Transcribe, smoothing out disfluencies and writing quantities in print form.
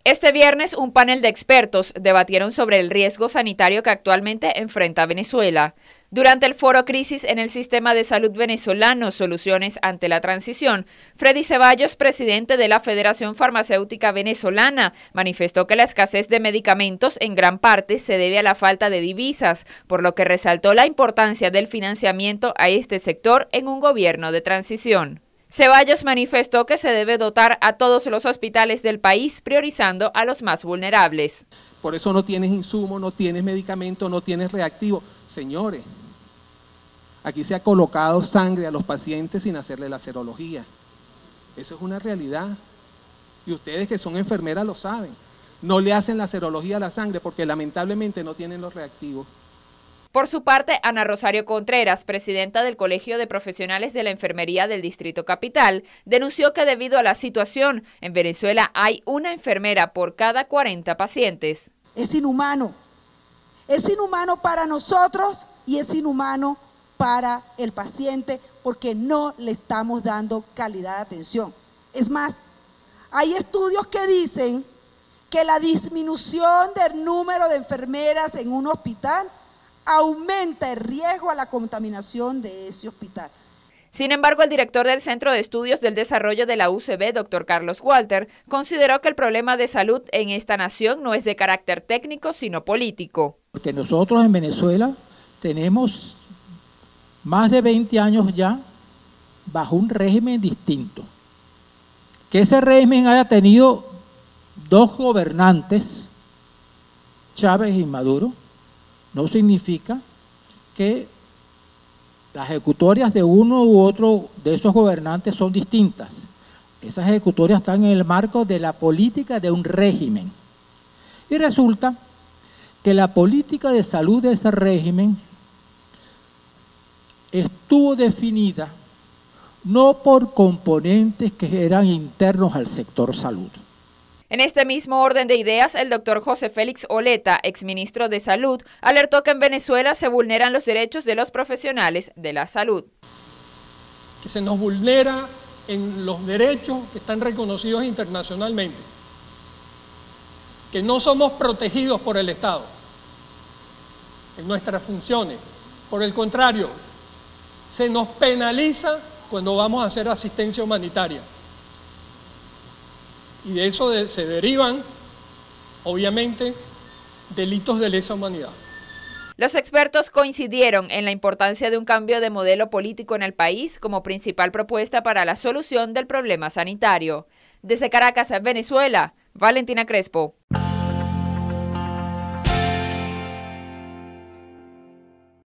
Este viernes, un panel de expertos debatieron sobre el riesgo sanitario que actualmente enfrenta Venezuela. Durante el foro Crisis en el Sistema de Salud Venezolano, Soluciones ante la Transición, Freddy Ceballos, presidente de la Federación Farmacéutica Venezolana, manifestó que la escasez de medicamentos en gran parte se debe a la falta de divisas, por lo que resaltó la importancia del financiamiento a este sector en un gobierno de transición. Ceballos manifestó que se debe dotar a todos los hospitales del país, priorizando a los más vulnerables. Por eso no tienes insumos, no tienes medicamentos, no tienes reactivos. Señores, aquí se ha colocado sangre a los pacientes sin hacerle la serología. Eso es una realidad. Y ustedes que son enfermeras lo saben. No le hacen la serología a la sangre porque lamentablemente no tienen los reactivos. Por su parte, Ana Rosario Contreras, presidenta del Colegio de Profesionales de la Enfermería del Distrito Capital, denunció que debido a la situación, en Venezuela hay una enfermera por cada 40 pacientes. Es inhumano para nosotros y es inhumano para el paciente porque no le estamos dando calidad de atención. Es más, hay estudios que dicen que la disminución del número de enfermeras en un hospital aumenta el riesgo a la contaminación de ese hospital. Sin embargo, el director del Centro de Estudios del Desarrollo de la UCB, doctor Carlos Walter, consideró que el problema de salud en esta nación no es de carácter técnico, sino político. Porque nosotros en Venezuela tenemos más de 20 años ya bajo un régimen distinto. Que ese régimen haya tenido dos gobernantes, Chávez y Maduro, no significa que las ejecutorias de uno u otro de esos gobernantes son distintas. Esas ejecutorias están en el marco de la política de un régimen. Y resulta que la política de salud de ese régimen estuvo definida no por componentes que eran internos al sector salud. En este mismo orden de ideas, el doctor José Félix Oleta, exministro de Salud, alertó que en Venezuela se vulneran los derechos de los profesionales de la salud. Que se nos vulnera en los derechos que están reconocidos internacionalmente, que no somos protegidos por el Estado en nuestras funciones. Por el contrario, se nos penaliza cuando vamos a hacer asistencia humanitaria. Y de eso se derivan, obviamente, delitos de lesa humanidad. Los expertos coincidieron en la importancia de un cambio de modelo político en el país como principal propuesta para la solución del problema sanitario. Desde Caracas, Venezuela, Valentina Crespo.